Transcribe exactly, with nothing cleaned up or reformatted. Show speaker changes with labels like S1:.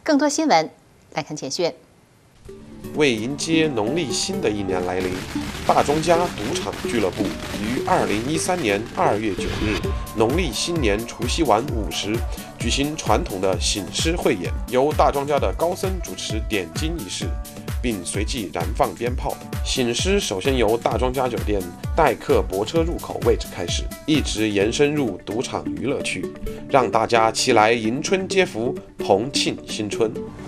S1: 更多新闻来看简讯。
S2: 为迎接农历新的一年来临，大庄家赌场俱乐部于二零一三年二月九日农历新年除夕晚午时举行传统的醒狮汇演，由大庄家的高僧主持点睛仪式，并随即燃放鞭炮。醒狮首先由大庄家酒店待客泊车入口位置开始，一直延伸入赌场娱乐区，让大家齐来迎春接福，同庆新春。